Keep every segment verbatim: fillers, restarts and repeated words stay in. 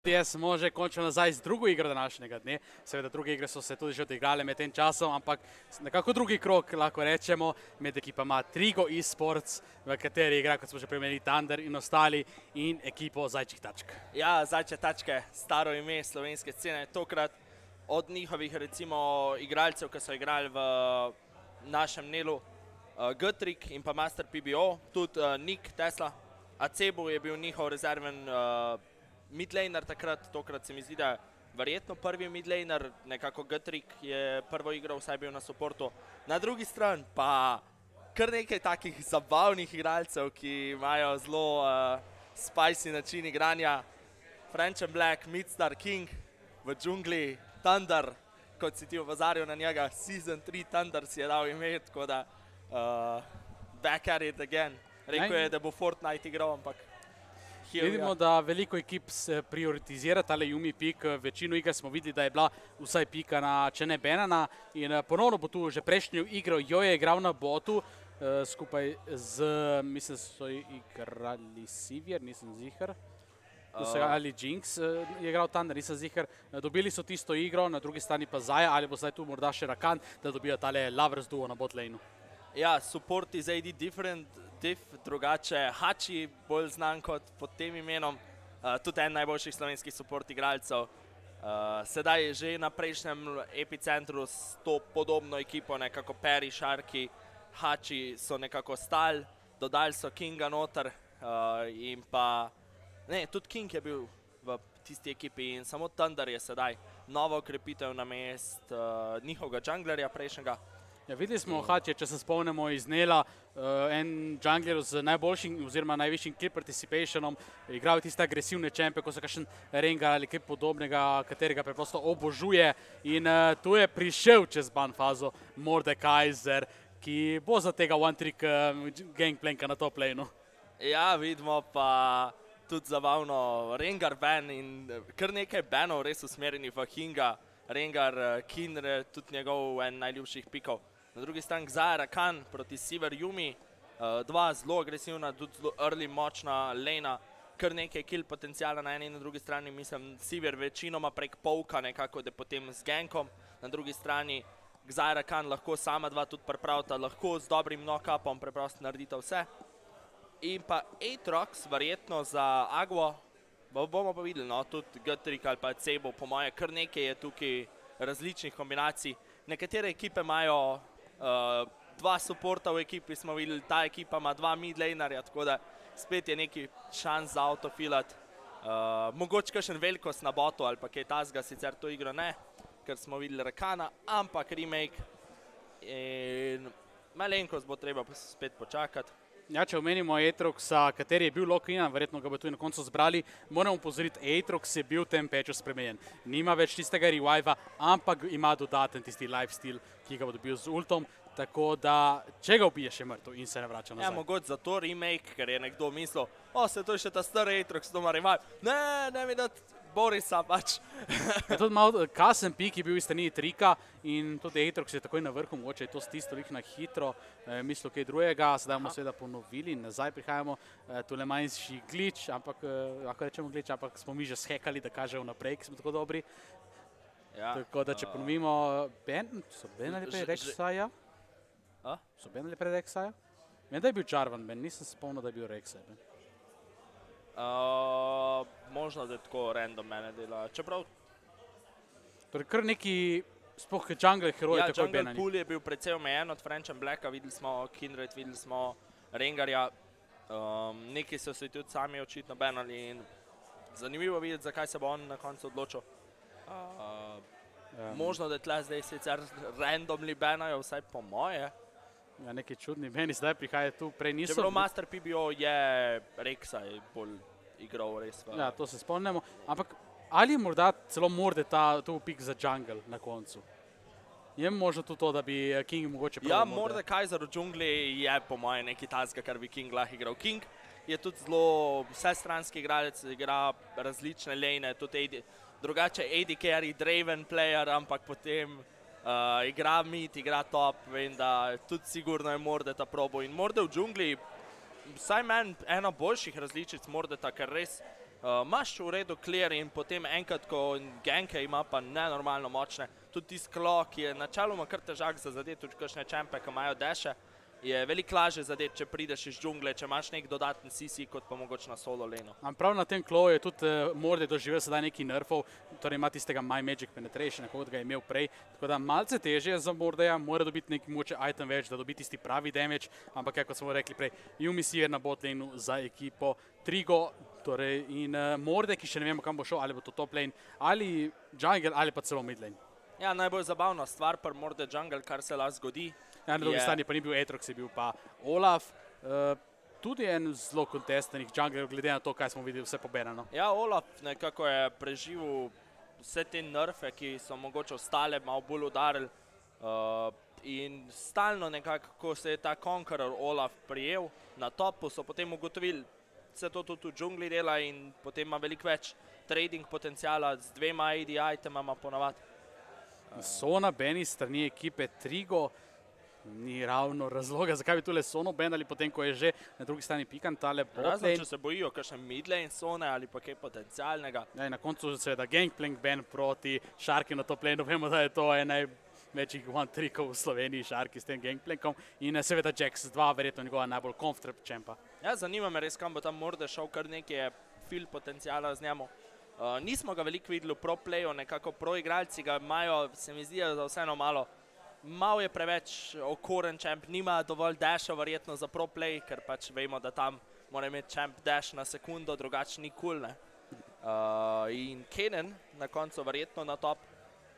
Smo že končno nazaj z drugo igro današnjega dne. Seveda druge igre so se tudi že odigrale med tem časom, ampak nekako drugi krok, lahko rečemo, med ekipama Trigo eSports, v kateri igra, kot smo že premenili, Thunder in ostali, in ekipo Zajčjih tačk. Ja, Zajčje tačke, staro ime slovenske scene. Tokrat od njihovih recimo igralcev, ki so igrali v našem delu, Gutrik in pa Master P B O, tudi Nick Tesla. Acebo je bil njihov rezerven midlaner takrat, tokrat se mi zdi, da je verjetno prvi midlaner, nekako Gutrik je prvo igral, vsaj bil na supportu. Na drugi strani pa kar nekaj takih zabavnih igralcev, ki imajo zelo uh, spicy način igranja. French and Black, Midstar King v džungli, Thunder, kot si ti opozarjal na njega, Season tri Thunder si je dal ime, tako da uh, back at it again. Rekel je, da bo Fortnite igral, ampak vidimo, da veliko ekip se prioritizira tale Yumi pik. Večino iger smo videli, da je bila vsaj pika na, če ne Benana. In ponovno bo tu že prejšnjo igro, jo je igral na botu, skupaj z, mislim, so igrali Sivir, nisem zihar. Ali Jinx je igral Thunder, nisem zihar. Dobili so tisto igro, na drugi strani pa Zaja, ali bo zdaj tu morda še Rakan, da dobijo tale Lovers duo na bot laneu. Ja, support iz A D different, diff, drugače Hachi, bolj znan kot pod tem imenom, uh, tudi en najboljših slovenskih support igralcev. Uh, sedaj je že na prejšnjem epicentru s to podobno ekipo, nekako Perry, Sharky, Hachi so nekako stali, dodali so Kinga noter uh, in pa, ne, tudi King je bil v tisti ekipi in samo Thunder je sedaj novo okrepitev na mest uh, njihovega džunglerja prejšnjega. Ja, videli smo Hačje, če se spomnimo iz Nela, uh, en jungler z najboljšim oziroma najvišjim kill participationom, igral tiste agresivne čempe, ko so kakšen Rengar ali kaj podobnega, katerega preprosto obožuje. In uh, tu je prišel čez ban fazo Mordekaiser, ki bo za tega one-trick uh, gangplanka na top laneu. Ja, vidimo pa tudi zabavno Rengar ban in kar nekaj banov res usmerjenih v Kinga. Rengar, Kindre, tudi njegov en najljubših pikov. Na drugi strani Xayah Rakan proti Sivir Yumi, dva zelo agresivna, tudi zelo early močna lane, kar nekaj kill potencijala na eni in na drugi strani, mislim, Sivir večinoma prek polka nekako, da potem z gankom, na drugi strani Xayah Rakan lahko sama dva tudi pripravita, lahko z dobrim knock-upom preprosto naredita vse. In pa Aatrox, verjetno za Agvo, bomo pa videli, no, tudi Gutrik ali pa Acebo, po moje, kar nekaj je tukaj različnih kombinacij. Nekatere ekipe imajo uh, dva supporta v ekipi, smo videli, ta ekipa ima dva midlanerja, tako da spet je neki šans za autofilat. Uh, mogoče kakšen velikost na botu ali pa kaj tazga, sicer to igro ne, ker smo videli Rakana, ampak remake in malenkost bo treba spet počakati. Ja, če omenimo Aatroxa, kateri je bil lock-inan, verjetno ga bo tudi na koncu zbrali, moramo upozoriti, Aatrox je bil v tem patchu spremenjen. Nima več tistega reviva, ampak ima dodaten tisti lifesteal, ki ga bo dobil z ultom, tako da, če ga ubije še mrtev in se ne vrača nazaj. Ja, mogoče za to remake, ker je nekdo mislil, o, se to je še ta star Aatrox, to ima revive. Ne, ne mi dati Borisa pač. Tudi malo kasen pik je bil iz strani Trika in tudi Aatrox je takoj na vrhu, mogoče je to stisto na hitro mislil kaj drugega, sedaj bomo seveda ponovili in nazaj prihajamo, tule manjši glitch, ampak, lahko rečemo glitch, ampak smo mi že shekali, da kažejo naprej, ki smo tako dobri. Tako da, če ponovimo, so Ben ali prej Rek'Saiya? So Ben ali prej Rek'Saiya? Vem, da je bil Jarvan Ben, nisem spomnil, da je bil Rek'Saiya Ben. Uh, možno, da je tako random mene dela, čeprav... Torej, kar neki, sploh jungle heroji ja, takoj Benani. Ja, jungle pool je bil precej omejen od French and Blacka, videli smo Kindred, videli smo Rengarja, um, neki so se tudi sami očitno banali in zanimivo videti, zakaj se bo on na koncu odločil. Uh, um. Možno, da tle zdaj sicer randomly banajo, vsaj po moje. Ja, neki čudni bani zdaj prihaja tu, prej niso. Čeprav Master P B O je Rek'Sai bolj igral res. Ja, to se spomnimo. Ampak ali morda celo morde ta tu pik za jungle na koncu? Je možno tudi to, da bi King mogoče prav Ja, morde? Mordekaiser v džungli je po moje neki tazga, kar bi King lahko igral. King je tudi zelo vsestranski igralec, igra različne lane, tudi A D, drugače A D carry, Draven player, ampak potem Uh, igra mid, igra top, vem, da tudi sigurno je Mordeta probo in Morde v džungli, vsaj meni ena boljših različic Mordeta, ker res Uh, imaš v redu clear in potem enkrat, ko ganke ima pa nenormalno močne, tudi tisti klo, ki je načeloma kar težak za zadeti, tudi kakšne čempe, ki imajo deše, je veliko lažje zadeti, če prideš iz džungle, če imaš nek dodaten C C, kot pa mogoče na solo leno. Prav na tem klo je tudi uh, Morde doživel sedaj neki nerfov, torej ima tistega My Magic Penetration, kot ga je imel prej, tako da malce težje za Mordeja, mora dobiti neki moče item več, da dobi tisti pravi damage, ampak kako smo rekli prej, Yuumi Sivir na bot laneu za ekipo, Trigo, torej in uh, Morde, ki še ne vemo, kam bo šel, ali bo to top lane, ali jungle, ali pa celo mid lane. Ja, najbolj zabavna stvar pa Morde jungle, kar se lahko zgodi. Ja, na drugi strani pa ni bil Aatrox, je bil pa Olaf, uh, tudi en zelo kontestanih jungler, glede na to, kaj smo videli vse poberano. Ja, Olaf nekako je preživel vse te nerfe, ki so mogoče ostale malo bolj udarili uh, in stalno nekako, ko se je ta Conqueror Olaf prijel na topu, so potem ugotovili, se to tudi v džungli dela in potem ima veliko več trading potencijala z dvema A D itemama ponavadi. Sona beni strani ekipe Trigo, ni ravno razloga, zakaj bi tule Sono benali, potem ko je že na drugi strani pikan tale bot lane. Razen, če se bojijo kakšne mid lane Sone ali pa kaj potencialnega. Ja, na koncu seveda Gangplank ben proti Sharky na top laneu, vemo, da je to en največjih one trikov v Sloveniji, Sharky s tem Gangplankom in seveda Jax dva, verjetno njegova najbolj comfortable čempa. Ja, zanima me res, kam bo tam Morde šel, kar nekaj je fil potencijala z njemu. Uh, nismo ga veliko videli v pro playu, nekako pro igralci ga imajo, se mi zdi, za vseeno malo. Malo je preveč okoren čemp, nima dovolj dasha verjetno za pro play, ker pač vemo, da tam mora imeti čemp dash na sekundo, drugače ni cool, ne. Uh, in Kennen na koncu verjetno na top.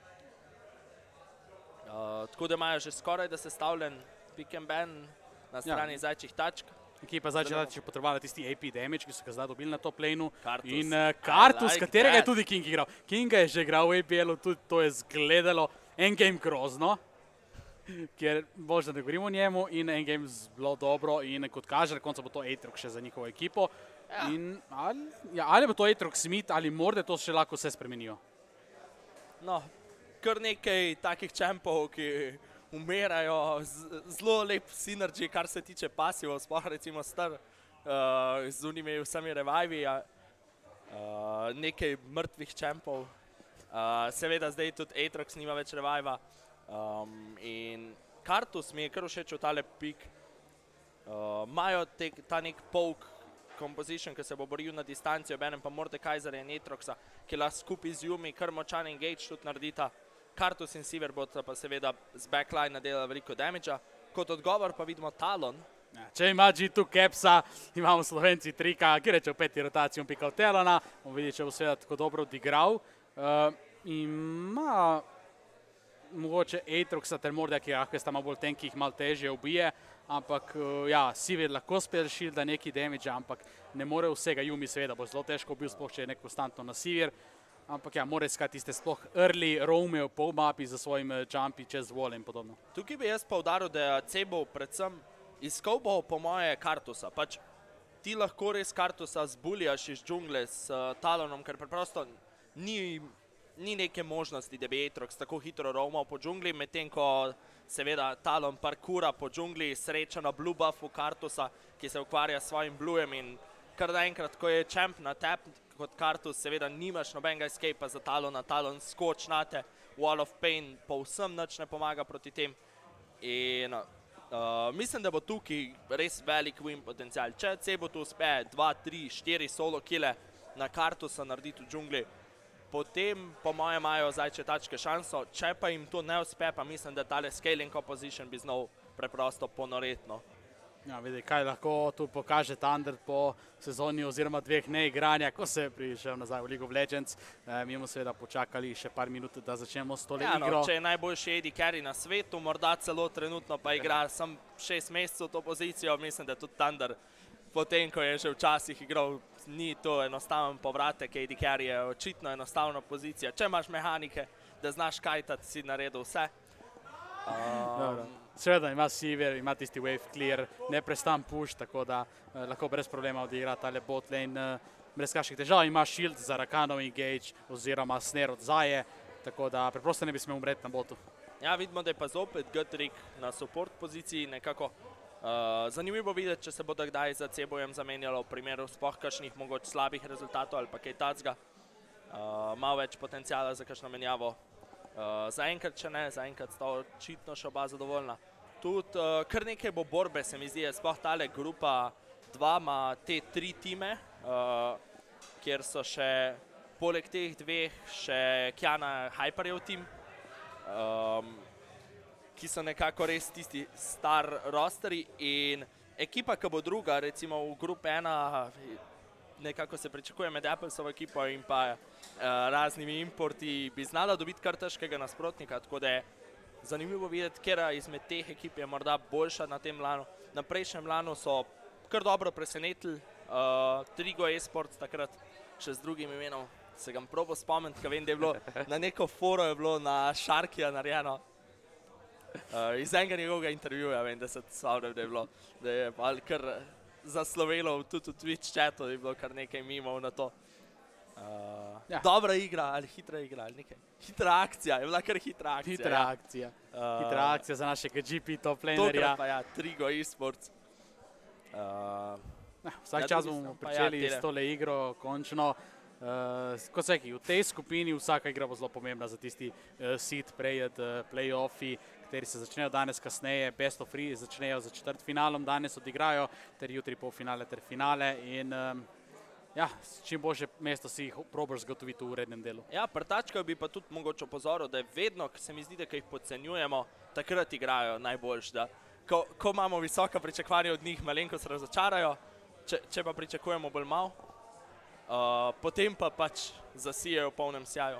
Uh, tako da imajo že skoraj da sestavljen pick and ban na strani ja. Zajčjih tačk. Ekipa Zajčjih tačk je potrebovala tisti A P damage, ki so ga zdaj dobili na top laneu. Kartus. In uh, Kartus, like katerega that. je tudi King igral. Kinga je že igral v A P L-u, tudi to je zgledalo endgame grozno, ker možda ne govorimo o njemu in endgame zelo dobro in kot kaže, na koncu bo to Aatrox še za njihovo ekipo. Ja. In ali, ja, ali bo to Aatrox Smith ali Morde, to še lahko vse spremenijo. No, kar nekaj takih čempov, ki umirajo, zelo lep synergy, kar se tiče pasivov, sploh recimo Star uh, z unimi vsemi revivi, uh, nekaj mrtvih čempov. Uh, seveda zdaj tudi Aatrox nima več reviva. Um, in Kartus mi je kar všeč v tale pik. Imajo uh, ta nek poke composition, ki se bo boril na distanci, obenem pa Mordekaiserja in Aatroxa, ki lahko skupaj z Yuumi kar močan engage tudi naredita. Kartus in Sivir bodo pa seveda z backline nadelali veliko damage-a. Kot odgovor pa vidimo Talon. Ja, če ima G dva Capsa, imamo Slovenci trika, ki reče v peti rotaciji on pikal Talona, on vidi, če bo seveda tako dobro odigral. Uh, ima mogoče Aatroxa ter Mordeja, ki lahko sta malo bolj tenki, jih malo težje ubije, ampak ja, Sivir lahko spel shielda neki damage, ampak ne more vsega. Yuumi seveda bo zelo težko ubil, sploh če je nek konstantno na Sivir, ampak ja, mora iskati tiste sploh early roame v pol mapi za svojim jumpi čez wall in podobno. Tukaj bi jaz poudaril, da je Cebo predvsem iskal bo po moje Kartusa, pač ti lahko res Kartusa zbuljaš iz džungle s uh, Talonom, ker preprosto ni ni neke možnosti, da bi Aatrox tako hitro roamal po džungli, medtem ko seveda Talon parkura po džungli, sreča na blue buffu Kartusa, ki se ukvarja s svojim bluejem in kar naenkrat, ko je champ na tap kot Kartus, seveda nimaš nobenega escapea za Talona, Talon skoč nate, Wall of Pain povsem nič ne pomaga proti tem in uh, mislim, da bo tukaj res velik win potencial. Če Cebo tu uspe dva, tri, štiri solo kile na Kartusa narediti v džungli, potem po mojem imajo Zajčje tačke šanso, če pa jim to ne uspe, pa mislim, da tale scaling opposition bi znal preprosto ponoretno. Ja, vidi, kaj lahko tu pokaže Thunder po sezoni oziroma dveh neigranja, ko se je prišel nazaj v League of Legends. E, mi bomo seveda počakali še par minut, da začnemo s tole ja, igro. No, če je najboljši A D carry na svetu, morda celo trenutno pa igra sam šest mesecev to pozicijo, mislim, da tudi Thunder, potem, ko je že včasih igral, ni to enostaven povratek, A D carry je očitno enostavna pozicija. Če imaš mehanike, da znaš kajtati, si naredil vse. Um, Seveda ima Sivir, ima tisti wave clear, neprestan push, tako da eh, lahko brez problema odigra tale bot lane eh, brez kakšnih težav. Ima shield za Rakanov engage oziroma snare od Zaje, tako da preprosto ne bi smel umreti na botu. Ja, vidimo, da je pa zopet Gutrik na support poziciji, nekako Uh, zanimivo videti, če se bodo kdaj za Cebojem zamenjalo v primeru sploh kakšnih mogoče slabih rezultatov ali pa kaj tacga. Uh, malo več potencijala za kakšno menjavo. Uh, zaenkrat, če ne, zaenkrat sta očitno še oba zadovoljna. Tudi uh, kar nekaj bo borbe, se mi zdi, sploh tale grupa dva ima te tri time, uh, kjer so še poleg teh dveh še Kjana Hyperjev tim. Um, ki so nekako res tisti star rosteri in ekipa, ki bo druga, recimo v grupi ena, nekako se pričakuje med Applesovo ekipo in pa uh, raznimi importi, bi znala dobiti kar težkega nasprotnika, tako da je zanimivo videti, kera izmed teh ekip je morda boljša na tem lanu. Na prejšnjem lanu so kar dobro presenetili, uh, Trigo eSports takrat še z drugim imenom, se ga probo spomniti, ker vem, da je bilo na neko foro je bilo na Sharkija narejeno. Uh, iz enega njegovega intervjuja vem, da se spomnim, da je bilo, da je kar zaslovelo tudi v Twitch chatu, da je bilo kar nekaj mimov na to. Uh, ja. Dobra igra ali hitra igra ali nekaj. Hitra akcija, je bila kar hitra akcija. Hitra ja. akcija, uh, hitra akcija za našega G P top lanerja. Tokrat pa ja, Trigo eSports. Uh, ja, vsak čas bomo pričeli ja, s tole igro, končno. Uh, kot se reči, v tej skupini vsaka igra bo zelo pomembna za tisti uh, seed pred uh, play-offi, kateri se začnejo danes kasneje, best of three začnejo za četrtfinalom, danes odigrajo, ter jutri polfinale ter finale in um, ja, čim boljše mesto si jih probaš zagotoviti v rednem delu. Ja, prtačka bi pa tudi mogoče opozoril, da je vedno, se mi zdi, da jih podcenjujemo, takrat igrajo najboljš, da ko, ko imamo visoka pričakovanja od njih, malenko se razočarajo, če, če pa pričakujemo bolj malo, Uh, potem pa pač zasijejo v polnem sjaju.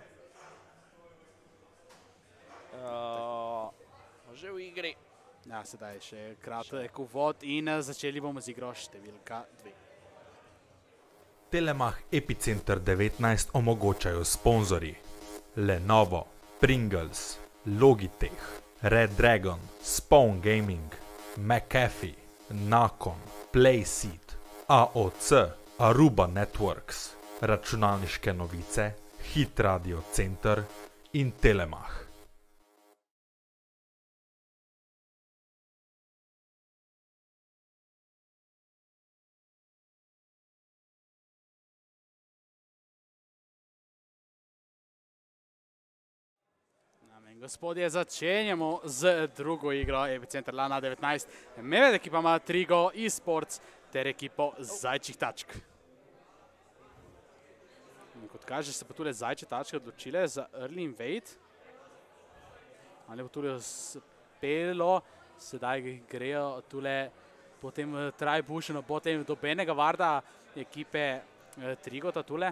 Uh, že v igri. Ja, sedaj še kratek uvod in začeli bomo z igro številka dve. Telemach Epicenter devetnajst omogočajo sponzorji Lenovo, Pringles, Logitech, Red Dragon, Spawn Gaming, McAfee, Nakon, Playseat, A O C, Aruba Networks, računalniške novice, Hit Radio Center in Telemach. Gospodje, začenjamo z drugo igro Epicenter lana devetnajst. Med ekipama Trigo eSports ter ekipo Zajčjih tačk. In kot kaže, se pa tule Zajčje tačke odločile za early invade. Ali bo tule uspelo, sedaj grejo tule potem try-busheno, potem dobenega varda ekipe Trigota tule.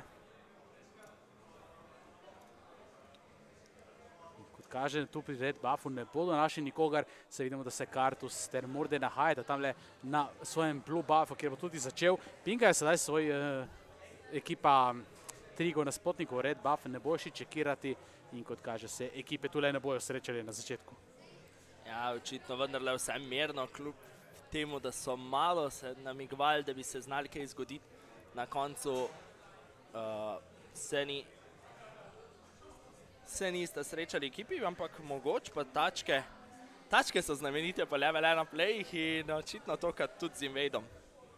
Kaže, tu pri Red Buffu ne bodo našli nikogar, se vidimo, da se Kartus ter Morde nahajata tamle na svojem Blue Buffu, kjer bo tudi začel. Pinga je sedaj svoj uh, ekipa Trigo nasprotnikov, Red Buff ne bo še čekirati in kot kaže se, ekipe tule ne bojo srečali na začetku. Ja, očitno vendarle vse mirno, kljub temu, da so malo se namigovali, da bi se znali kaj zgoditi. Na koncu uh, se ni Se niste srečali ekipi, ampak mogoče pa tačke. Tačke so znamenite po level ena playih in očitno tokrat tudi z invadom.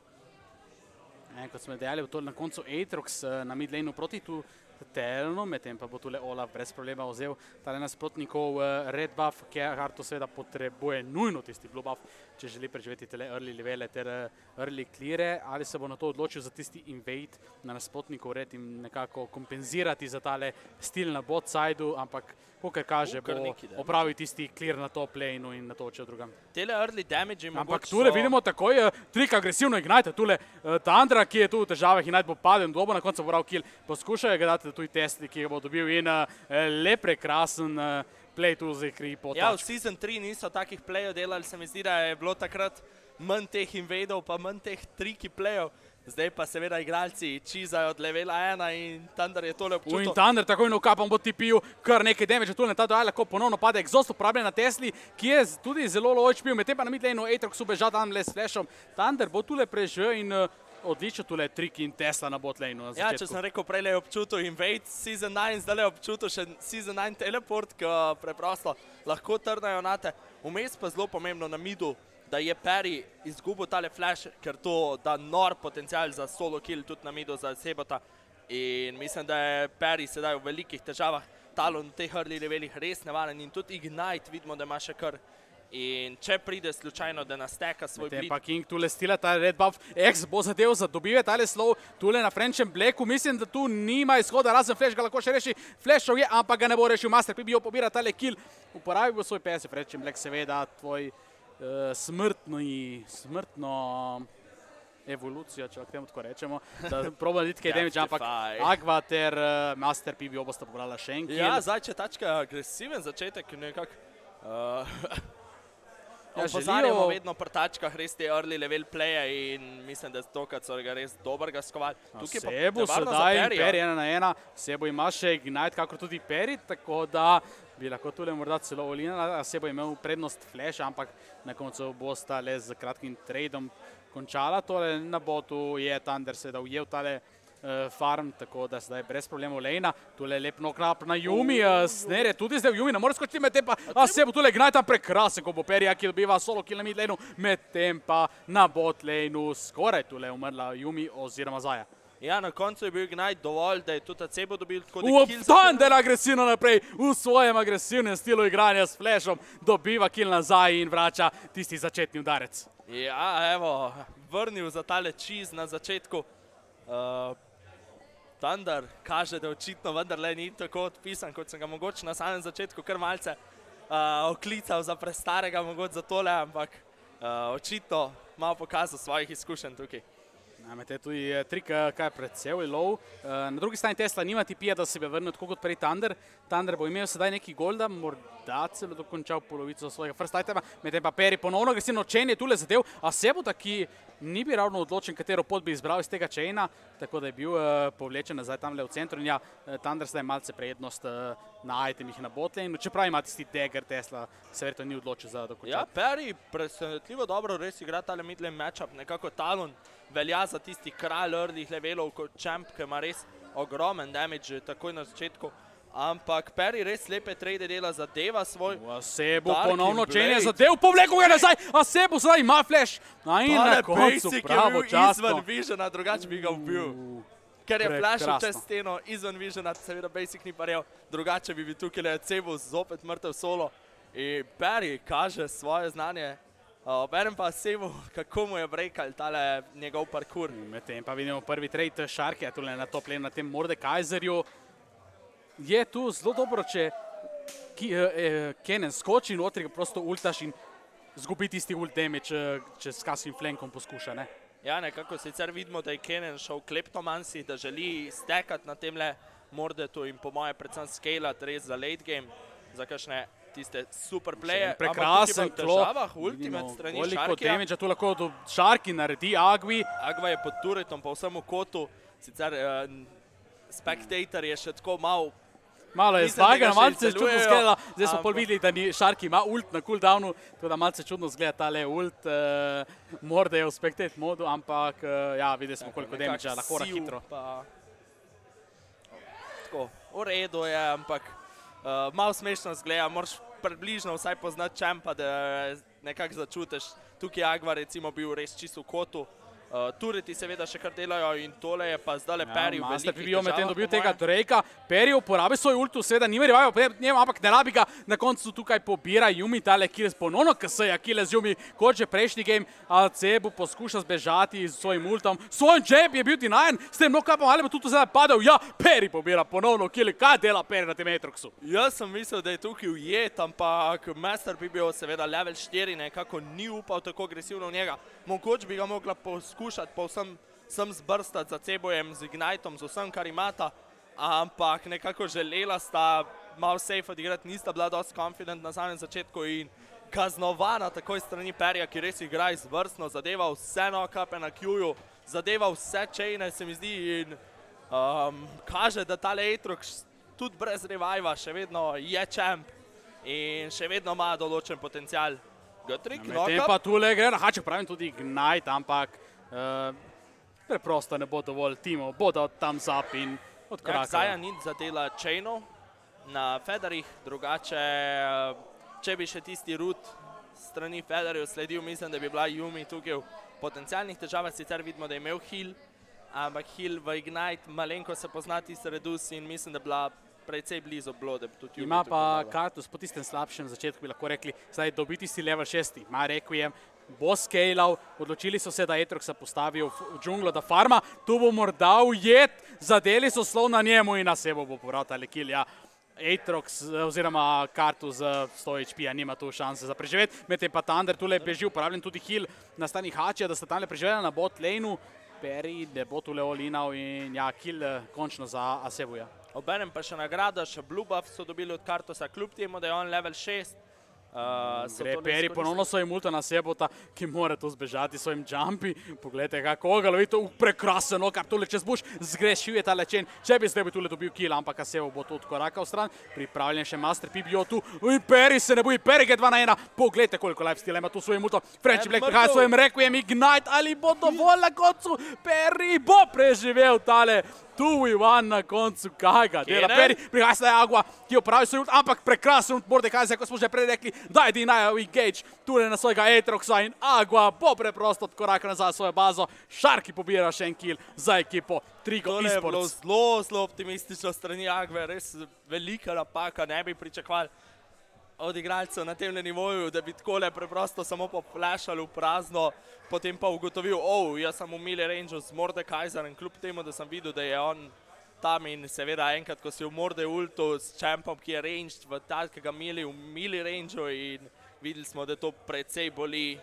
E, kot smo dejali, bo to na koncu Aatrox na mid laneu proti tu Telnu, medtem pa bo tule Olaf brez problema vzel tale nasprotnikov Red Buff, kar to seveda potrebuje nujno tisti Blue Buff, če želi preživeti tele early levele ter early cleare, ali se bo na to odločil za tisti invade na nasprotnikov Red in nekako kompenzirati za tale stil na bot sideu, ampak kakor kaže, bo opravil tisti clear na top laneu in na to očel drugam. Tele early damage mogoče so... Ampak tule vidimo takoj trik agresivno Ignite, tule Tandra, ki je tu v težavah, Ignite bo padel in dobo na koncu bo bral kill, poskušajo ga dati tudi testi, ki ga bo dobil in lep prekrasen play tu za igri po tačku. Ja, v Season tri niso takih playov delali, se mi zdi, da je bilo takrat manj teh invadov, pa manj teh triki playov. Zdaj pa seveda igralci čizajo od levela ena in Thunder je tole občutil. In Thunder takoj na ukapom bo T P-ju kar nekaj damage, tule na ta duel lahko ponovno pade Exhaust uporabljen na Tesli, ki je tudi zelo low H P-ju, medtem pa na mid laneu Aatrox ubežal tam le s flashom. Thunder bo tule preživel in odlično tule trik in Tesla na bot laneu na začetku. Ja, če sem rekel prej le občutil invade Season devet, zdaj le občutil še Season devet teleport, ki preprosto lahko trnajo nate. Vmes pa zelo pomembno na midu da je Perry izgubil tale flash, ker to da nor potencial za solo kill tudi na midu za Sebota. In mislim, da je Perry sedaj v velikih težavah. Talon v teh early levelih res nevaren in tudi Ignite vidimo, da ima še kar. In če pride slučajno, da nasteka svoj Medtem blitz. pa King tule stila ta red buff. X bo zadev za dobive tale slow tule na Frenčem Blacku. Mislim, da tu nima izhoda, razen Flash ga lahko še reši. Flashov je, ampak ga ne bo rešil. Master P B O pobira tale kill. Uporabil bo svoj P S, Frenčem Black seveda tvoj uh, smrtni, smrtno evolucijo, če lahko temu tako rečemo. Da proba narediti kaj damage, ampak Agva ter uh, Master P B O bosta pograla še en kill. Ja, zdaj, če tačka agresiven začetek, nekako... Uh, Opozarjamo vedno pri tačkah res te early level playe in mislim, da tokrat so ga res dobrega skovali. Sebo sedaj Perry ena na ena, Sebo ima še Ignite, kakor tudi Perry, tako da bi lahko tule morda celo Olina, Sebo imel prednost flash, ampak na koncu bosta le z kratkim tradom končala. Tole na botu je Thunder sedaj ujel tale farm, tako da sedaj brez problemov lejna. Tule lep knock-up na Yumi, Snare je tudi zdaj v Yumi, ne more skočiti med tem pa, a Sebo tule Ignite tam prekrasen, ko bo Perry, ki dobiva solo kill na mid laneu, med tem pa na bot laneu skoraj tule umrla Yumi oziroma Zaja. Ja, na koncu je bil Ignite dovolj, da je tudi Sebo dobil tako da kill. Thunder agresivno naprej, v svojem agresivnem stilu igranja s flashom, dobiva kill nazaj in vrača tisti začetni udarec. Ja, evo, vrnil za tale cheese na začetku. Uh, Thunder kaže, da očitno vendarle ni tako odpisan, kot sem ga mogoče na samem začetku kar malce uh, oklical za prestarega, mogoče za tole, ampak uh, očitno malo pokazal svojih izkušenj tukaj. Namete je tudi trik, kaj je predvsej low. Na drugi strani Tesla nima T P-ja, da se bi vrnil tako kot prej Thunder. Thunder bo imel sedaj neki golda, morda celo dokončal polovico svojega first itema. Medtem pa Perry ponovno agresivno chain je tule zadev, a Sebo taki ni bi ravno odločen, katero pot bi izbral iz tega chaina, tako da je bil povlečen nazaj tamle v centru. In ja, Thunder sedaj malce prednost na itemih na botlane, čeprav ima tisti dagger Tesla, se verjetno ni odločil za dokončati. Ja, Perry presenetljivo dobro res igra tale midlane matchup, nekako Talon velja za tisti kralj earlych levelov kot champ, ki ima res ogromen damage takoj na začetku. Ampak Perry res lepe trade dela, zadeva svoj Sebo ponovno chain je zadev, povlekel ga nazaj, a Sebo sedaj ima flash. In na koncu pravo častno. Izven visiona, drugače bi ga ubil. Ker je flashal čez steno, izven visiona, seveda basic ni parjel, drugače bi bi tukaj Sebo zopet mrtev solo. In Perry kaže svoje znanje. Obenem pa Sebo, kako mu je breakal tale njegov parkour. Medtem pa vidimo prvi trade Sharkija, tule na top lane na tem Mordekaiserju. Je tu zelo dobro, če Kennen skoči notri, ga prosto ultaš in zgubi tisti ult damage, če s kasnim flankom poskuša, ne? Ja, nekako sicer vidimo, da je Kennen šel kleptomansi, da želi stekati na temle Mordetu in po moje predvsem scalat res za late game, za kakšne tiste super playe. Prekrasen klop. Ultimate strani Koliko Sharkija. damage tu lahko do Sharky naredi Agvi. Agva je pod turretom pa vsem v kotu. Sicer Spectator je še tako malo... Malo je zlagano, malce čudno zgleda. Zdaj smo pol videli, da Sharky ima ult na cooldownu, tako da malce čudno zgleda tale ult. Morde je v Spectate modu, ampak ja, videli smo koliko damage lahko hitro. Tako, v redu je, ampak malo smešno zgleda, moraš približno vsaj poznati champa, da nekako začutiš. Tukaj je Agva recimo bil res čisto v kotu. Turreti seveda še kar delajo in tole je pa zdaj Perry v velikih Master P B O medtem dobil tega Drakea. Perry uporabi svoj ultu, seveda nima revival, ampak ne rabi ga, na koncu tukaj pobira Yumi, tale Achilles ponovno kase Achilles Yumi, kot že prejšnji game, a Cebu poskuša zbežati s svojim ultom. Svoj jab je bil denijen, s tem knock-upom ali bo tudi zdaj padel, ja, Perry pobira ponovno kill, kaj dela Perry na tem Aatroxu? Jaz sem mislil, da je tukaj ujet, ampak Master P B O seveda level štiri nekako ni upal tako agresivno v njega. Mogoče bi ga mogla poskušati povsem sem zbrstati za Cebojem, z Igniteom, z vsem, kar imata, ampak nekako želela sta malo safe odigrati, nista bila dosti confident na samem začetku in kaznovana takoj strani Perryja, ki res igra izvrstno, zadeva vse knock-upe na Q-ju, zadeva vse chaine, se mi zdi, in um, kaže, da tale Aatrox tudi brez reviva še vedno je champ in še vedno ima določen potencial. Gutrik, knock-up. Medtem pa tule gre na haček, pravim tudi Ignite, ampak Uh, preprosto ne bo dovolj timov, bodo thumbs up in odkorakajo. Zaja ni zadela chainov na featherih, drugače, če bi še tisti root strani Federerju sledil, mislim, da bi bila Yumi tukaj v potencialnih težavah, sicer vidimo, da je imel Hill, ampak Hill v Ignite malenko se pozna tisti redus in mislim, da je bila precej blizu bilo, da bi tudi Yumi Ima tukaj pa imela. Kartus po tistem slabšem začetku, bi lahko rekli, zdaj dobiti si level šesti, ima Requiem, bo scalal, odločili so se, da Aatroxa postavijo v džunglo, da farma, tu bo morda ujet, zadeli so slov na njemu in na sebo bo povrat ali kill, ja. Aatrox oziroma Kartus z sto H P-ja nima tu šanse za preživeti, medtem pa Thunder tule beži, uporabljen tudi heal na strani Hačija, da sta tale preživela na bot laneu, Perry ne bo tule olinal in ja, kill končno za Asebuja. Obenem pa še nagrada, še blue buff so dobili od Kartusa, kljub temu, da je on level šest. Uh, Gre Perry, ponovno so jim ulta na Sebota, ki mora tu zbežati svojim jumpi. Poglejte, kako ga lovi, to prekrasen okar tule čez buš, zgrešuje ta lečen. Če bi zdaj bi tule dobil kill, ampak Asebo bo tu odkorakal stran. Pripravljen še Master P B O tu. In Perry se ne boji, Perry je dva na ena. Poglejte, koliko lifesteala ima tu svojim ultom. Frenchy Black prihaja svojim Requiem, Ignite, ali bo dovolj na koncu? Perry bo preživel tale two v one na koncu, kaj ga dela Perry, prihaja se Agua, ki opravi svoj ult, ampak prekrasen ult Mordekaiser, kot smo že prej rekli, daj Dinajo engage tule na svojega Aatroxa in Agua bo preprosto odkorakal nazaj svojo bazo, Sharky pobira še en kill za ekipo Trigo Esports. To je bilo Esports. zelo, zelo optimistično strani Agve, res velika napaka, ne bi pričakovali od igralcev na tem nivoju, da bi takole preprosto samo poplašali v prazno, potem pa ugotovil, oh, jaz sem v melee rangeu z Mordekaiserem, kljub temu, da sem videl, da je on tam in seveda enkrat, ko si v Morde ultu s champom, ki je ranged v takega melee, v melee rangeu in videli smo, da to precej boli.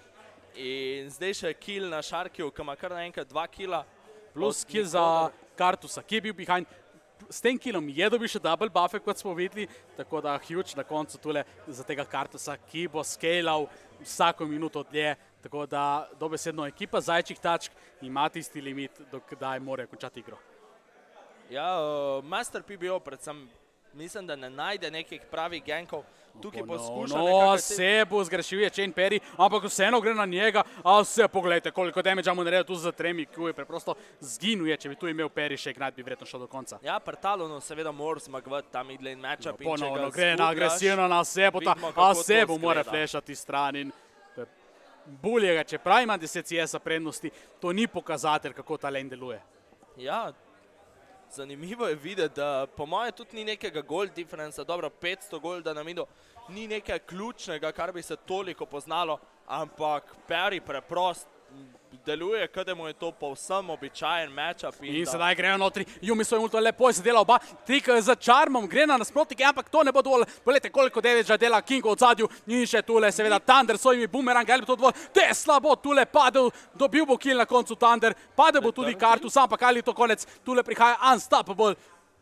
In zdaj še kill na Sharkyju, ki ima kar naenkrat dva killa. Plus kill za Kartusa, ki je bil behind. S tem killom je dobil še double buffe, kot smo videli, tako da huge na koncu tule za tega Kartusa, ki bo scalal vsako minuto dlje, tako da dobesedno ekipa Zajčih tačk ima tisti limit, do kdaj morajo končati igro. Ja, uh, Master P B O predvsem mislim, da ne najde nekih pravih gankov, tukaj poskuša no, nekako... Asebu zgrešuje Chain Perry, ampak vseeno gre na njega, a vse pogledajte, koliko damage mu naredil tu za tremi, ki je preprosto zginuje, če bi tu imel Perry še Ignite, bi verjetno šel do konca. Ja, pri Talonu seveda mora zmagovati ta midlane matchup No, in če ga ponovno gre na agresivno na Asebu, Asebu mora flashati stran in Buljega, čeprav ima deset C S-a prednosti, to ni pokazatelj, kako ta lane deluje. Ja, zanimivo je videti, da po moje tudi ni nekega gold differenca, dobro, petsto golda na midu, ni nekaj ključnega, kar bi se toliko poznalo, ampak Perry preprost deluje, kada mu je to povsem običajen matchup. In sedaj grejo notri, Yumi svojim ultom lepo je zadela oba, trik za Charmom, gre na nasprotnike, ampak to ne bo dovolj. Poglejte, koliko damage dela King od zadju in še tule seveda Thunder svojimi boomerang, ali to dovolj. Tesla bo tule padel, dobil bo kill na koncu Thunder, padel bo tudi Kartus, ampak ali to konec, tule prihaja Unstoppable.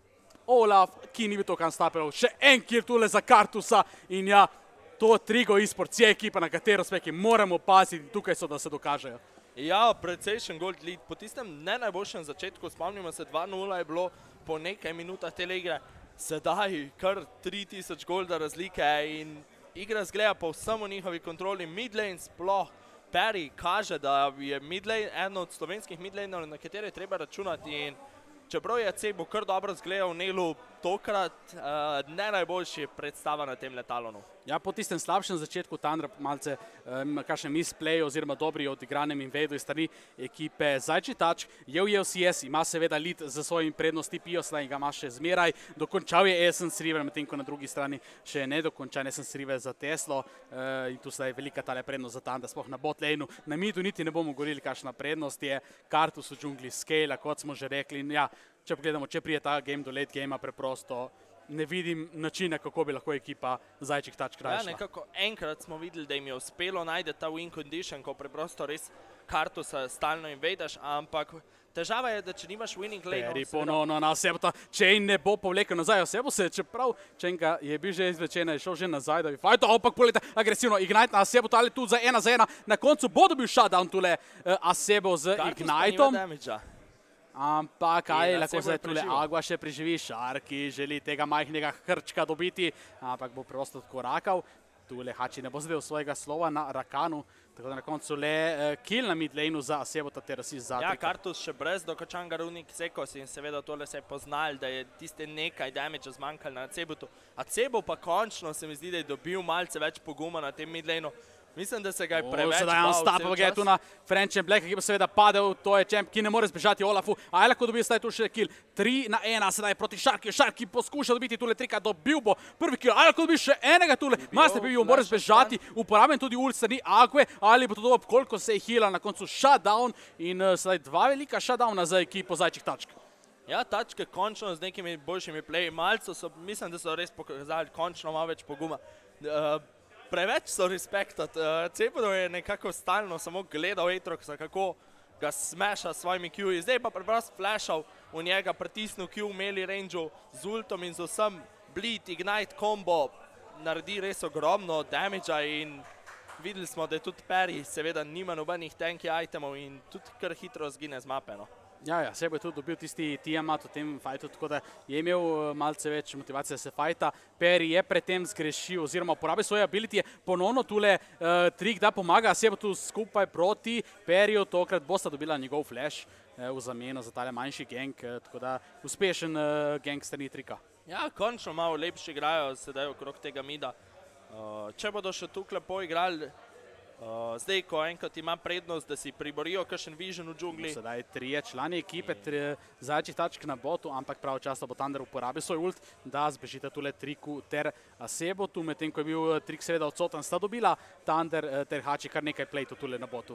Olaf, ki ni bil to Unstoppable, še en kill tule za Kartusa in ja, to Trigo Esports je ekipa, na katero speki moramo paziti, tukaj so, da se dokažejo. Ja, precejšen gold lead. Po tistem ne najboljšem začetku, spomnimo se, dva nula je bilo po nekaj minutah tele igre, sedaj kar tri tisoč golda razlike in igra zgleda povsem v njihovi kontroli. Midlane sploh, Perry kaže, da je midlane eno od slovenskih midlaneov, na katere je treba računati in čeprav je Acebu kar dobro zgledal Nelu tokrat, uh, ne najboljši predstava na tem letalonu. Ja, po tistem slabšem začetku Thunder malce um, kakšen misplay oziroma dobri odigranem invedu iz strani ekipe Zajčji tačk, je ujel C S, ima seveda lead za svojim prednosti Piosa in ga ima še zmeraj, dokončal je Essence River, medtem ko na drugi strani še ne dokončan Essence River za Teslo uh, in tu sedaj je velika tale prednost za Thunder, sploh na bot laneu, na midu niti ne bomo govorili, kakšna prednost je, Kartus v džungli scale, kot smo že rekli, in ja, če pogledamo, če prije ta game do late gamea, preprosto ne vidim načina, kako bi lahko ekipa Zajčih tačk krajšla. Ja, nekako enkrat smo videli, da jim je uspelo najti ta win condition, ko preprosto res Kartusa stalno invadaš, ampak težava je, da če nimaš winning lane... Perry ponovno na Asebota, Chain ne bo povlekel nazaj, Asebo se, čeprav Chainka je bil že izvlečena, je šel že nazaj, da bi fajto, ampak polete agresivno, Ignite na Asebota, ali tu za ena za ena, na koncu bo dobil shutdown tule uh, Asebo z Igniteom. Ampak kaj, lahko se tule Agua še preživi, Sharky želi tega majhnega hrčka dobiti, ampak bo prosto odkorakal. Tule Hači ne bo zdel svojega slova na Rakanu, tako da na koncu le uh, kill na mid laneu za Asebota ter assist za Ja, Kartus še brez dokončanega runik Sekos in seveda tole se je poznali, da je tiste nekaj damage zmanjkali na Acebotu. Acebo pa končno se mi zdi, da je dobil malce več poguma na tem mid laneu. Mislim, da se ga je preveč Sedaj on stapa, ga je tu na French and Black, ki pa seveda padel, to je čemp, ki ne more zbežati Olafu, a je lahko dobil sedaj tu še kill. tri na ena, sedaj proti Šarki, Šarki poskuša dobiti tule trika, dobil bo prvi kill, a je lahko dobil še enega tule, Master P B mora zbežati, uporabljen tudi ult strani Aque, ali bo to dobil, koliko se je heala na koncu shutdown in uh, sedaj dva velika shutdowna za ekipo Zajčih tačk. Ja, tačke končno z nekimi boljšimi play, malce so, mislim, da so res pokazali končno malo več poguma. Uh, Preveč so respektat. Uh, Cepado je nekako stalno samo gledal Aatroxa, kako ga smeša s svojimi Q-ji. Zdaj pa preprosto flashal v njega, pritisnil Q v melee range-u z ultom in z vsem bleed, ignite combo naredi res ogromno damage-a in videli smo, da je tudi Perry seveda nima nobenih tanky itemov in tudi kar hitro zgine z mape. No. Ja, ja, sebe je tudi dobil tisti Tiamat v tem fajtu, tako da je imel malce več motivacije, da se fajta. Perry je predtem zgrešil oziroma uporabil svoje abilitije, ponovno tule uh, trik, da pomaga, sebe tu skupaj proti Perryju, tokrat bosta dobila njegov flash uh, v zameno za tale manjši gang, uh, tako da uspešen uh, gang strani trika. Ja, končno malo lepši igrajo sedaj okrog tega mida. Uh, če bodo še tukaj poigrali, Uh, zdaj, ko enkrat ima prednost, da si priborijo kakšen vision v džungli. Sedaj trije člani ekipe, tri Zajčih tačk na botu, ampak pravočasno bo Thunder uporabil svoj ult, da zbežite tule triku ter Sebotu, medtem ko je bil trik seveda odsoten, sta dobila Thunder ter Hači kar nekaj plejtov tule na botu.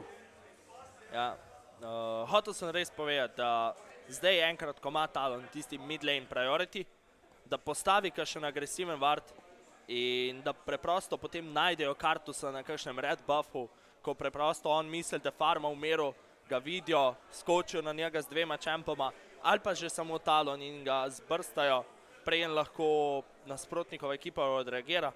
Ja, uh, hotel sem res povedati, da zdaj enkrat, ko ima Talon tisti mid lane priority, da postavi kakšen agresiven ward, in da preprosto potem najdejo Kartusa na kakšnem red buffu, ko preprosto on misli, da farma v miru, ga vidijo, skočijo na njega z dvema čempoma, ali pa že samo Talon in ga zbrstajo, prejen lahko nasprotnikova ekipa odreagira.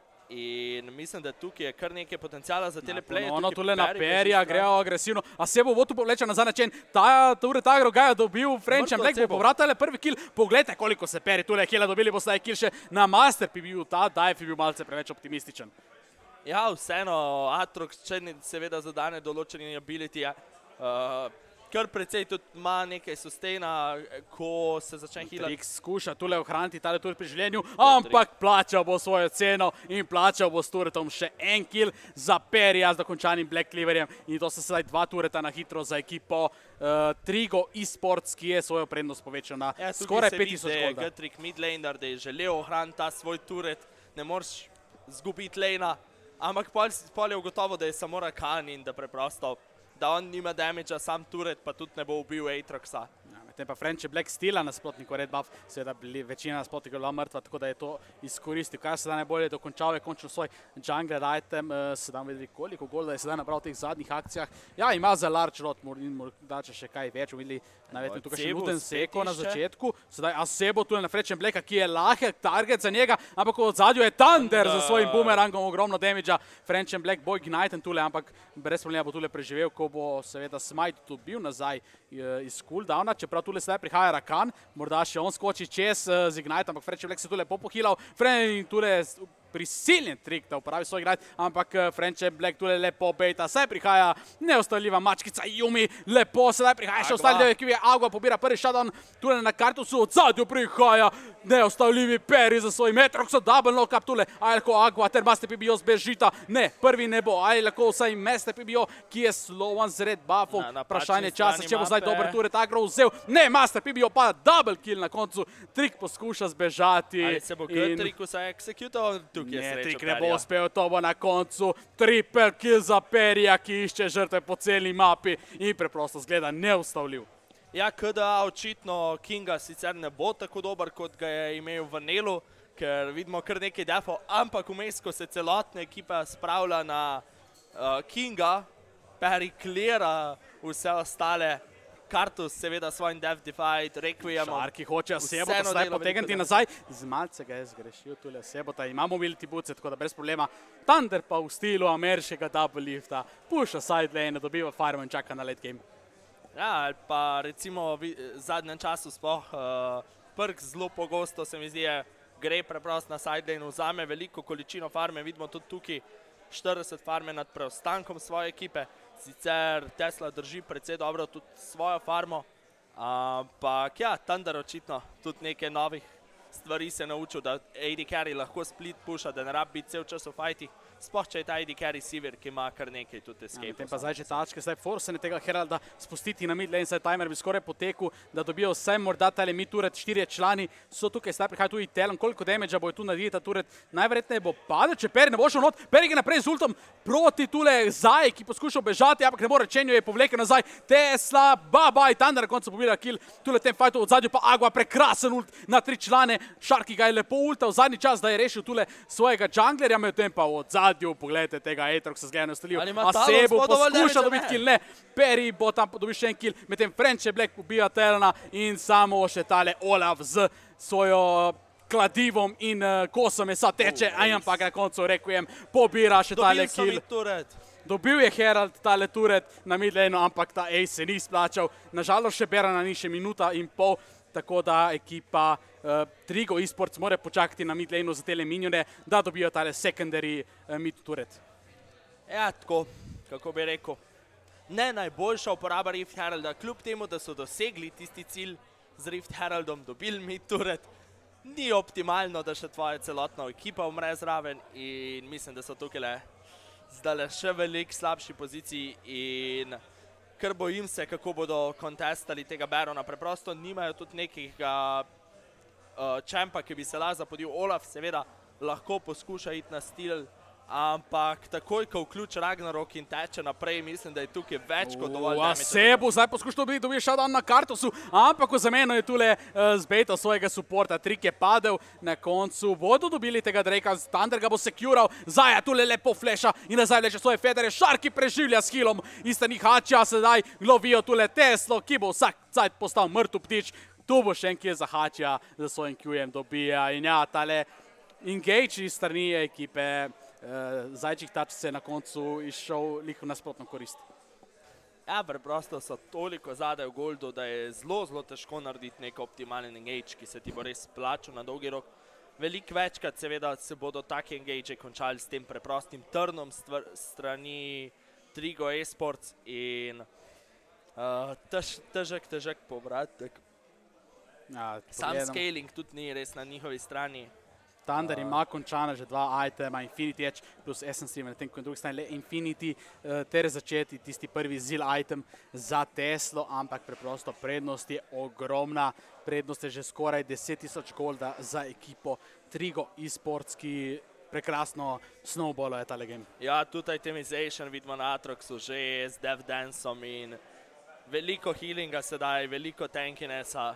In mislim, da tukaj je kar nekaj potencijala za teleplaye. Ono tule na Perryja grejo agresivno, a Sebo bo tu povlečen nazaj način. Ta ture Tagro ga je dobil, French and Black bo povratale prvi kill. Poglejte, koliko se Perry tule killa dobili, bo sedaj kill še na Master P B-u. Ta dive je bil malce preveč optimističen. Ja, vseeno, Aatrox, če seveda zadane določeni ability, uh, kar precej tudi ima nekaj sustaina, ko se začne healati. Trik skuša tule ohraniti tale tur pri življenju, ampak plačal bo svojo ceno in plačal bo s turetom še en kill za Perryja z dokončanim Black Cleaverjem in to so sedaj dva tureta na hitro za ekipo uh, Trigo eSports, ki je svojo prednost povečal na ja, skoraj pet tisoč golda. Tudi se vidi, da je Gutrik midlaner, da je želel ohraniti ta svoj turet, ne moreš zgubiti lejna, ampak pol, pol je ugotovo, da je samo Rakan in da preprosto da on nima damage-a, sam turet pa tudi ne bo ubil Aatroxa. Ja, medtem pa French Black stila nasprotnikov Red Buff, seveda bili večina nasprotnikov bila mrtva, tako da je to izkoristil. Kaj se da najbolje dokončal, je končno svoj jungler item, uh, sedaj videli koliko golda je sedaj nabral v teh zadnjih akcijah. Ja, ima za large rod, morda če še kaj več, videli najvetno tukaj še Luden Seko na začetku. Sedaj Asebo tule na French Blacka, ki je lahek target za njega, ampak v odzadju je Thunder za svojim boomerangom ogromno damage-a. French Black bo igniten tule, ampak brez problema bo tule preživel, ko bo seveda Smite dobil nazaj iz cooldowna, čeprav tule sedaj prihaja Rakan, morda še on skoči čez z Ignite, ampak French Black se tule popohilal, French tule prisiljen trik, da uporabi svoj igrati, ampak French Black tule lepo bejta, saj prihaja neustavljiva mačkica Yumi, lepo sedaj prihaja še ostali del ekipe, Agua pobira prvi shutdown, tule na Kartusu od zadju prihaja neustavljivi Perry za svoj Aatroxa, double knock-up tule, ali lahko Agua ter Master P B O zbežita, ne, prvi ne bo, ali lahko vsaj Master P B O, ki je slowan z red buffom, vprašanje časa, če bo zdaj dober turet Agro vzel, ne, Master P B O pa double kill na koncu, trik poskuša zbežati. Ali se bo Gutrik vsaj executal? Ne, trik ne bo uspel, to bo na koncu triple kill za Perryja, ki išče žrtve po celi mapi in preprosto zgleda neustavljiv. Ja, K D A očitno Kinga sicer ne bo tako dober, kot ga je imel v Nelu, ker vidimo kar nekaj defov, ampak vmes, ko se celotna ekipa spravlja na uh, Kinga, Perry cleara vse ostale, Kartus seveda svojim Death Defied, Requiemom. Šarki hoče Sebota sedaj potegniti nazaj, z malce ga je zgrešil tule Sebota, ima mobility boots, tako da brez problema. Thunder pa v stilu ameriškega double lifta, puša side lane, dobiva Fireman, čaka na late game. Ja, ali pa recimo v zadnjem času sploh Perk zelo pogosto se mi zdi, gre preprosto na side lane, vzame veliko količino farme, vidimo tudi tukaj štirideset farme nad preostankom svoje ekipe. Sicer Tesla drži precej dobro tudi svojo farmo, ampak ja, Thunder očitno tudi nekaj novih stvari se naučil, da A D carry lahko split pusha, da ne rabi biti cel čas v fajtih. Sploh, če je ta A D carry Sivir, ki ima kar nekaj tudi escape. Ja, pa zdaj že tačke, zdaj forsene tega Heralda spustiti na mid lane, zdaj timer bi skoraj potekel, da dobijo vse morda tale mid turret, štirje člani so tukaj, zdaj prihaja tudi Talon, koliko damage bojo tu naredili ta turret, najverjetneje bo padel, če Peri ne bo šel not, Peri gre naprej z ultom proti tule Zaj, ki poskuša bežati, ampak ne more, Čenjo je povlekel nazaj, Tesla, bye bye, Thunder na koncu pobira kill, tule tem fajtu od zadnju pa Agua, prekrasen ult na tri člane, Sharky ga je lepo ultal, zadnji čas, da je rešil tule svojega junglerja, medtem pa od zadnju, pogledajte tega Aatroxa zgledano stalijo, a Sebu poskuša dobiti kill, ne, Peri bo tam dobil še en kill, medtem French Black pobija Talona in samo še tale Olaf z svojo kladivom in uh, kosom mesa teče, uh, ampak na koncu Requiem pobira še tale kill. Dobil je Herald tale turret na mid lane, ampak ta ace se ni splačal. Nažalost še Berana ni še minuta in pol, tako da ekipa uh, Trigo Esports mora počakati na mid lane za tele minione, da dobijo tale secondary uh, mid turret. Ja, tako, kako bi rekel, ne najboljša uporaba Rift Heralda, kljub temu, da so dosegli tisti cilj z Rift Heraldom, dobili mid turret, ni optimalno, da še tvoja celotna ekipa umre zraven in mislim, da so tukaj zdaj še veliko slabši poziciji in ker bojim se, kako bodo kontestali tega Barona. Preprosto nimajo tudi nekega uh, čempa, ki bi se lahko zapodil. Olaf seveda lahko poskuša iti na stil, ampak takoj, ko vključ Ragnarok in teče naprej, mislim, da je tukaj več kot dovolj damage. Sebu zdaj poskušal dobiti, dobil shutdown na Kartusu, ampak v zameno je tule uh, zbejtal svojega supporta, Trik je padel, na koncu bodo dobili tega Drakea, Thunder ga bo secural, Zaja tule lepo flasha in nazaj leče svoje federe, Sharky preživlja s healom, istanih Hačija sedaj lovijo tule Teslo, ki bo vsak cajt postal mrtv ptič, tu bo še en kill za Hačija, za svojim Q-jem dobija in ja, tale engage iz strani ekipe Uh, Zajčih Tač se je na koncu išel liho nasprotno korist. Ja, preprosto so toliko zadaj v goldu, da je zelo, zelo težko narediti nek optimalen engage, ki se ti bo res plačal na dolgi rok. Veliko večkrat seveda se bodo take engage končali s tem preprostim trnom strani Trigo Esports in uh, tež, težek, težek povratek. Ja, sam scaling tudi ni res na njihovi strani. Thunder ima končana že dva itema, Infinity Edge plus Essence, na tem, ko je drugi strani le Infinity, ter začeti tisti prvi zil item za Teslo, ampak preprosto prednost je ogromna, prednost je že skoraj deset tisoč golda za ekipo Trigo Esports, ki prekrasno snowballo je tale game. Ja, tudi itemization vidimo na Aatroxu že z Death Danceom in veliko healinga sedaj, veliko tankinessa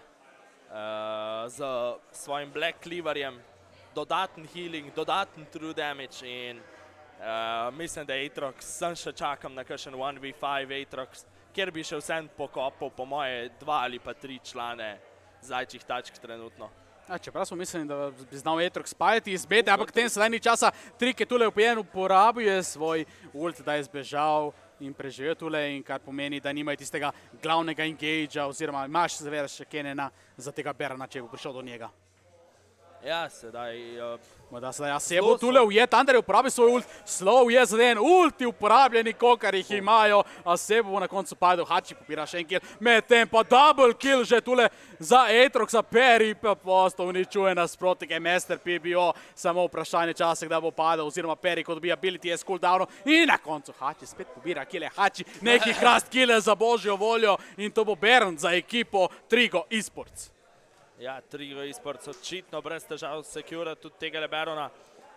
uh, z svojim Black Cleaverjem, dodaten healing, dodaten true damage in uh, mislim, da je Aatrox, sem še čakam na kakšen one v five Aatrox, kjer bi še vsem pokopal po moje dva ali pa tri člane Zajčih Tačk trenutno. Ja, čeprav smo mislili, da bi znal Aatrox spajati iz bete, ampak tem sedaj ni časa, Trik je tule upojen, uporabil je svoj ult, da je zbežal in preživel tule in kar pomeni, da nimajo tistega glavnega engagea oziroma imaš seveda še Kenena za tega Berana, če bo prišel do njega. Ja, sedaj... Morda sedaj, ja, Sebu tule ujet, Thunder je uporabil svoj ult, Slow je zaden, ulti uporabljeni, kolikor jih imajo, a Sebu bo na koncu padel, Hači popira še en kill, medtem pa double kill že tule za Aatroxa, Peri pa posto uničuje nasprotnike, Master P B O, samo vprašanje časa, kdaj bo padel, oziroma Peri, ko dobi ability je cooldownu in na koncu Hači spet pobira kille, Hači neki krast kille za božjo voljo in to bo Baron za ekipo Trigo Esports. Ja, Trigo Esports očitno brez težav secura tudi tega Barona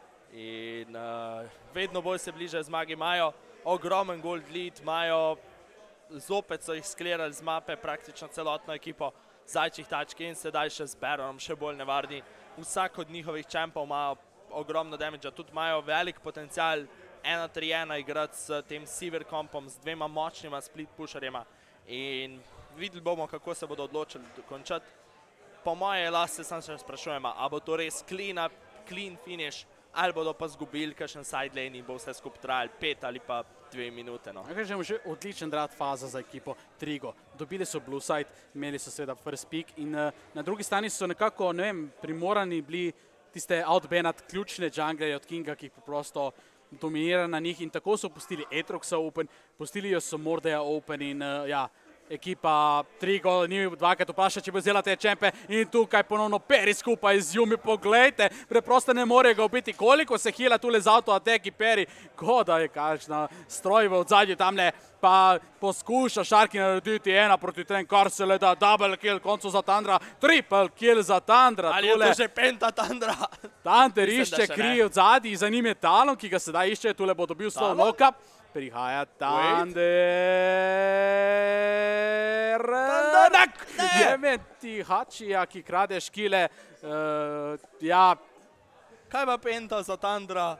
in uh, vedno bolj se bliže zmagi, imajo ogromen gold lead, imajo, zopet so jih sklirali z mape praktično celotno ekipo Zajčih Tačk in sedaj še z Baronom, še bolj nevarni. Vsak od njihovih čempov ima ogromno damage, tudi imajo velik potencial ena tri ena igrati s tem Sivir kompom, z dvema močnima split pusherjema in videli bomo, kako se bodo odločili končati. Po moje lahko se sam še sprašujemo, a bo to res clean up, clean finish, ali bodo pa zgubili kakšen side lane in bo vse skupaj trajali pet ali pa dve minute. No. Kažemo že odličen draft faza za ekipo Trigo. Dobili so blue side, imeli so seveda first pick in uh, na drugi strani so nekako, ne vem, primorani bili tiste outbanat ključne junglerje od Kinga, ki jih poprosto dominira na njih in tako so pustili Aatroxa open, pustili jo so Mordeja open in uh, ja, ekipa Trigo ni dvakrat vpraša, če bo vzela te čempe in tukaj ponovno Peri skupaj z Yumi, poglejte, preprosto ne more ga ubiti, koliko se hila tule z auto-ateki Peri, ko da je kakšna stroj v odzadju tamle, pa poskuša Sharky narediti ena proti trem, kar se le da, double kill koncu za Tandra, triple kill za Tandra. Ali je to že penta Tandra? Tander išče kri od zadnji, za njim je Talon, ki ga sedaj išče, tule bo dobil slow knock-up. Prihaja Tander. Tander! Jemeti Hačija, ki krade škile. Ja. Kaj pa penta za Tandra?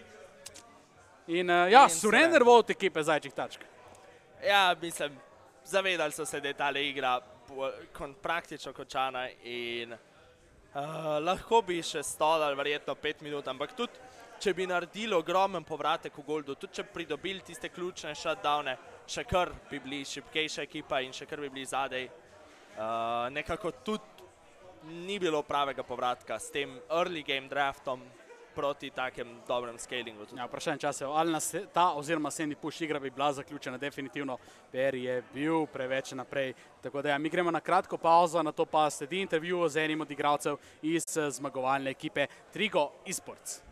In ja, surrender vote ekipe Zajčih tačk. Ja, mislim, zavedali so se, da je tale igra praktično končana in lahko bi še stolali verjetno pet minut, ampak tudi če bi naredili ogromen povratek v goldu, tudi če pridobili tiste ključne shutdowne, še kar bi bili šibkejša ekipa in še kar bi bili zadej. Nekako tudi ni bilo pravega povratka s tem early game draftom proti takem dobrem scalingu. Ja, vprašanje časa, ali nas ta oziroma Sandy Push igra bi bila zaključena, definitivno Peri je bil preveč naprej. Tako da ja, mi gremo na kratko pauzo, na to pa sledi intervju z enim od igralcev iz zmagovalne ekipe Trigo eSports.